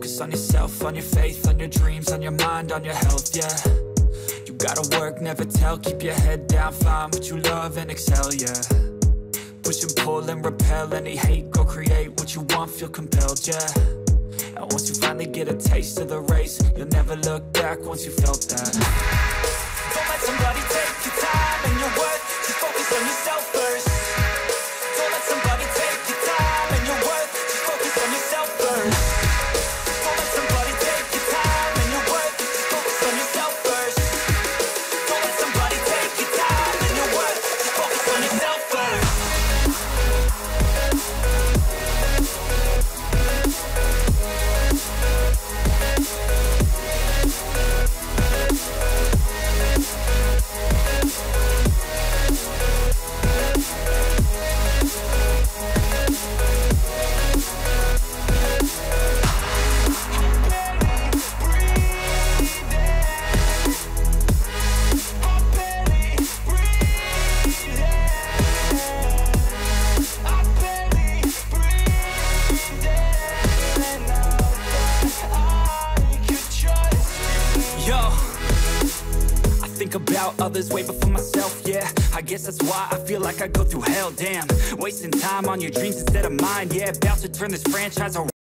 focus on yourself, on your faith, on your dreams, on your mind, on your health, yeah. You gotta work, never tell, keep your head down, find what you love and excel, yeah. Push and pull and repel any hate, go create what you want, feel compelled, yeah. And once you finally get a taste of the race, you'll never look back once you felt that. Don't let somebody take your time and your worth, just focus on yourself first. Don't let somebody take your time and your worth, just focus on yourself first. Don't let somebody take your time and your worth, just focus on yourself first. Don't let somebody take your time and your worth, just focus on yourself first. About others way before myself, yeah. I guess that's why I feel like I go through hell, damn. Wasting time on your dreams instead of mine, yeah. About to turn this franchise around,